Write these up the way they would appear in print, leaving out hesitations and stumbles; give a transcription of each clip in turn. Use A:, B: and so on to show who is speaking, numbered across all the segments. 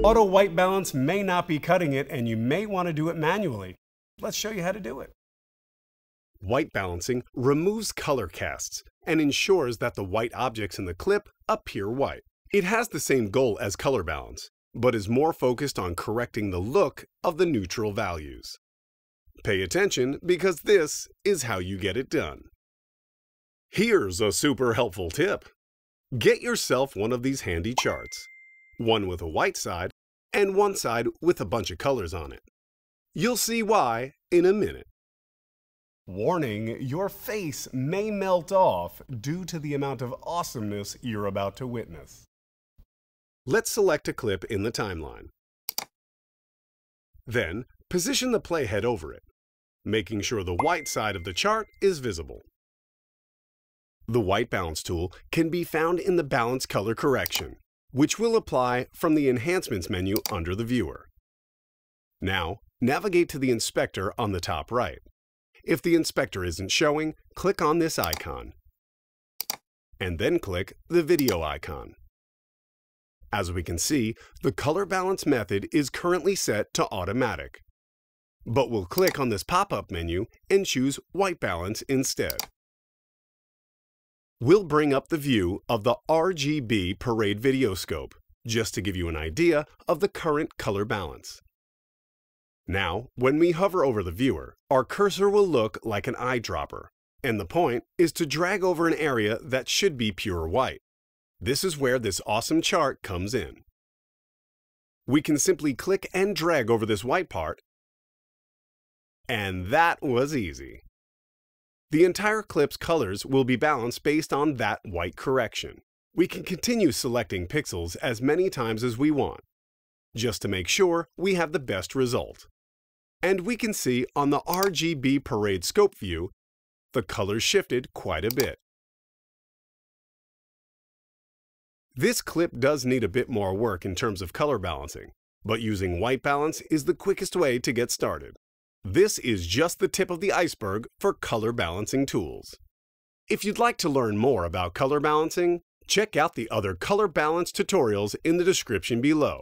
A: auto white balance may not be cutting it, and you may want to do it manually. Let's show you how to do it.
B: White balancing removes color casts and ensures that the white objects in the clip appear white. It has the same goal as color balance, but is more focused on correcting the look of the neutral values. Pay attention because this is how you get it done. Here's a super helpful tip. Get yourself one of these handy charts, one with a white side and one side with a bunch of colors on it. You'll see why in a minute.
A: Warning, your face may melt off due to the amount of awesomeness you're about to witness.
B: Let's select a clip in the timeline. Then, position the playhead over it, making sure the white side of the chart is visible. The white balance tool can be found in the balance color correction, which will apply from the Enhancements menu under the viewer. Now, navigate to the inspector on the top right. If the inspector isn't showing, click on this icon, and then click the video icon. As we can see, the color balance method is currently set to automatic. But we'll click on this pop-up menu and choose white balance instead. We'll bring up the view of the RGB Parade video scope, just to give you an idea of the current color balance. Now, when we hover over the viewer, our cursor will look like an eyedropper, and the point is to drag over an area that should be pure white. This is where this awesome chart comes in. We can simply click and drag over this white part, and that was easy. The entire clip's colors will be balanced based on that white correction. We can continue selecting pixels as many times as we want, just to make sure we have the best result. And we can see on the RGB Parade scope view, the colors shifted quite a bit. This clip does need a bit more work in terms of color balancing, but using white balance is the quickest way to get started. This is just the tip of the iceberg for color balancing tools. If you'd like to learn more about color balancing, check out the other color balance tutorials in the description below.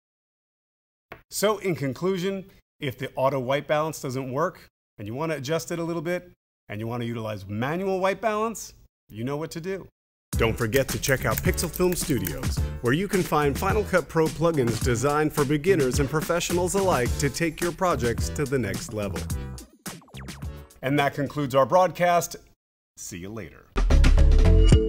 A: So in conclusion, if the auto white balance doesn't work and you want to adjust it a little bit and you want to utilize manual white balance, you know what to do.
B: Don't forget to check out Pixel Film Studios, where you can find Final Cut Pro plugins designed for beginners and professionals alike to take your projects to the next level.
A: And that concludes our broadcast. See you later.